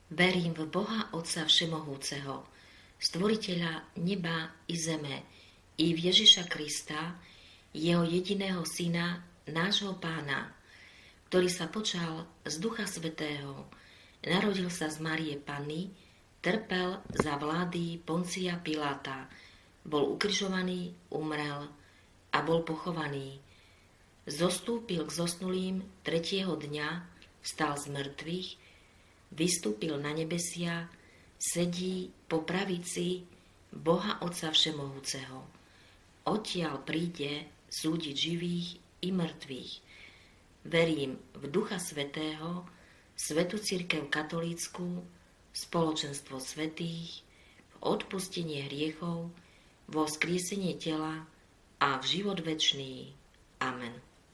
Verím v Boha Otca Všemohúceho, Stvoriteľa neba i zeme, i v Ježiša Krista, jeho jediného Syna, nášho Pána, ktorý sa počal z Ducha Svätého, narodil sa z Márie Panny, trpel za vlády Poncia Piláta, bol ukrižovaný, umrel a bol pochovaný. Zostúpil k zosnulým tretieho dňa, vstal z mŕtvych, vystúpil na nebesia, sedí po pravici Boha Otca Všemohúceho. Odtiaľ príde súdiť živých i mŕtvych. Verím v Ducha Svätého, Svätú cirkev katolícku, spoločenstvo svätých, v odpustenie hriechov, vo vzkriesenie tela a v život večný. Amen.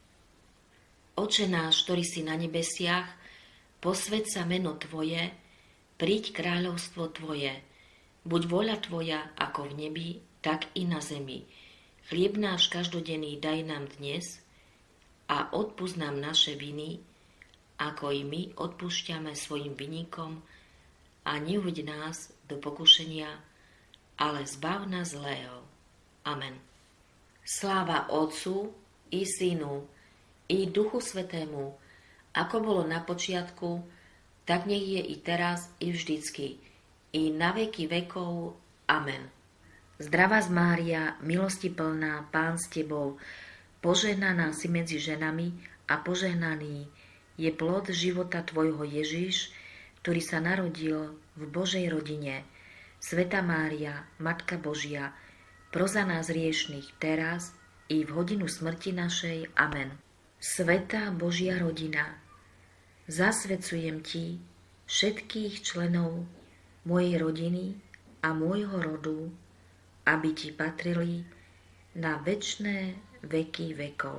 Oče náš, ktorý si na nebesiach, posväť sa meno Tvoje, príď kráľovstvo Tvoje, buď vôľa Tvoja ako v nebi, tak i na zemi. Chlieb náš každodenný daj nám dnes a odpusť nám naše viny, ako i my odpúšťame svojim vinníkom, a neuveď nás do pokušenia, ale zbav nás zlého. Amen. Sláva Otcu i Synu i Duchu Svätému, ako bolo na počiatku, tak nech je i teraz, i vždycky, i na veky vekov. Amen. Zdravá Mária, milosti plná, Pán s Tebou, požehnaná si medzi ženami a požehnaný je plod života Tvojho Ježiš, ktorý sa narodil v Božej rodine. Svätá Mária, Matka Božia, pros za nás hriešnych teraz i v hodinu smrti našej. Amen. Svätá Božia rodina, zasvedcujem Ti všetkých členov mojej rodiny a môjho rodu, aby Ti patrili na večné veky vekov.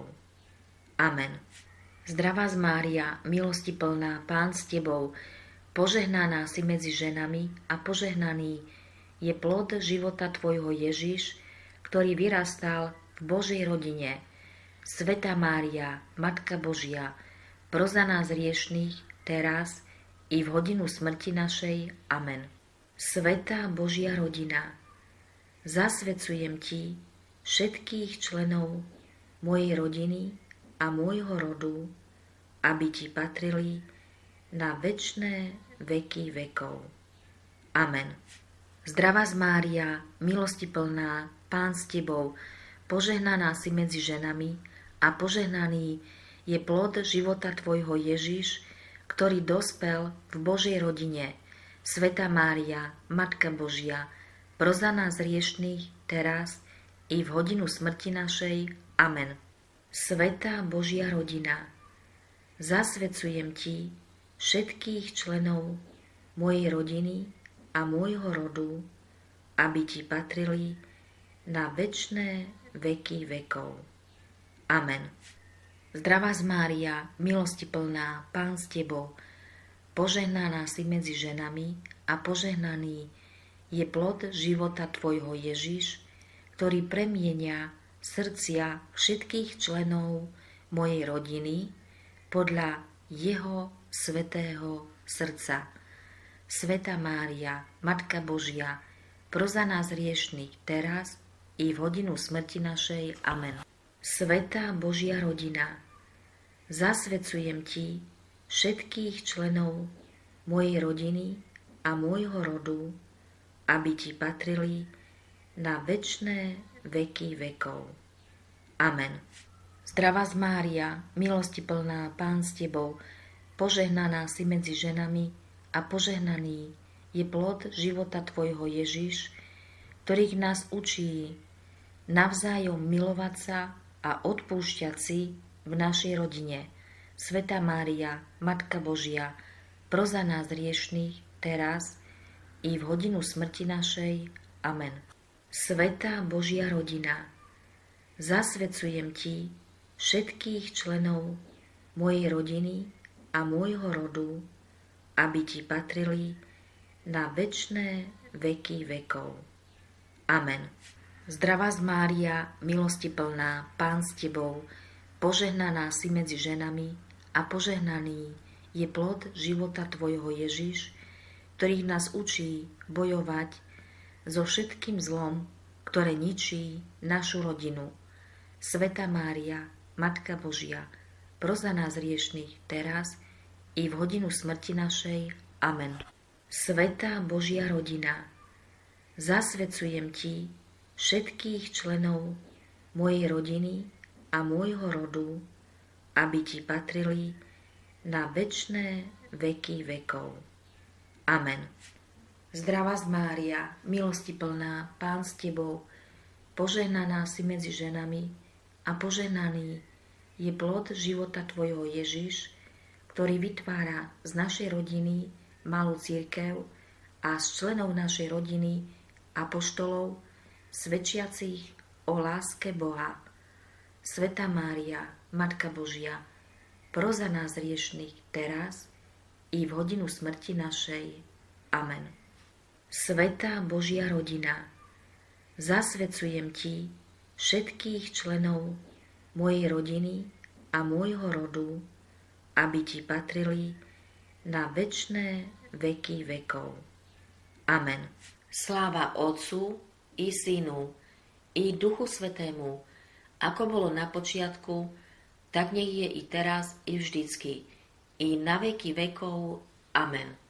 Amen. Zdravá Mária, milosti plná, Pán s Tebou, požehnaná si medzi ženami a požehnaný je plod života Tvojho Ježiš, ktorý vyrastal v Božej rodine. Svätá Mária, Matka Božia, pros za nás hriešnych, teraz i v hodinu smrti našej. Amen. Svätá Božia rodina, zasvedcujem Ti všetkých členov mojej rodiny a môjho rodu, aby Ti patrili na večné veky vekov. Amen. Zdravá Mária, milosti plná, Pán s Tebou, požehnaná si medzi ženami a požehnaný je plod života Tvojho Ježiš, ktorý dospel v Božej rodine. Svätá Mária, Matka Božia, pros za nás hriešnych teraz i v hodinu smrti našej. Amen. Svätá Božia rodina, zasvedcujem Ti všetkých členov mojej rodiny a môjho rodu, aby Ti patrili na večné veky vekov. Amen. Zdravá Mária, milosti plná, Pán s Tebou, požehnaná si medzi ženami a požehnaný je plod života Tvojho Ježiš, ktorý premienia srdcia všetkých členov mojej rodiny podľa jeho svätého srdca. Svätá Mária, Matka Božia, pros za nás hriešnych teraz i v hodinu smrti našej. Amen. Svätá Božia rodina, zasvedcujem Ti všetkých členov mojej rodiny a môjho rodu, aby Ti patrili na večné veky vekov. Amen. Zdravá Mária, milosti plná, Pán s Tebou, požehnaná si medzi ženami a požehnaný je plod života Tvojho Ježiš, ktorých nás učí navzájom milovať sa a odpúšťať si v našej rodine. Svätá Mária, Matka Božia, pros za nás hriešnych teraz i v hodinu smrti našej. Amen. Svätá Božia rodina, zasvedcujem Ti všetkých členov mojej rodiny a môjho rodu, aby Ti patrili na večné veky vekov. Amen. Zdravá Mária, milosti plná, Pán s Tebou, požehnaná si medzi ženami a požehnaný je plod života Tvojho Ježiš, ktorý nás učí bojovať so všetkým zlom, ktoré ničí našu rodinu. Svätá Mária, Matka Božia, pros za nás hriešnych teraz i v hodinu smrti našej. Amen. Svätá Božia rodina, zasvedcujem Ti všetkých členov mojej rodiny a môjho rodu, aby Ti patrili na večné veky vekov. Amen. Zdravá Mária, milosti plná, Pán s Tebou, požehnaná si medzi ženami a požehnaný je plod života Tvojho Ježiš, ktorý vytvára z našej rodiny malú cirkev a z členov našej rodiny apoštolov, svedčiacich o láske Boha. Svätá Mária, Matka Božia, pros za nás hriešnych teraz i v hodinu smrti našej. Amen. Svätá Božia rodina, zasvedcujem Ti všetkých členov mojej rodiny a môjho rodu, aby Ti patrili na večné veky vekov. Amen. Sláva Otcu i Synu i Duchu Svätému, ako bolo na počiatku, tak nech je i teraz, i vždycky, i na veky vekov. Amen.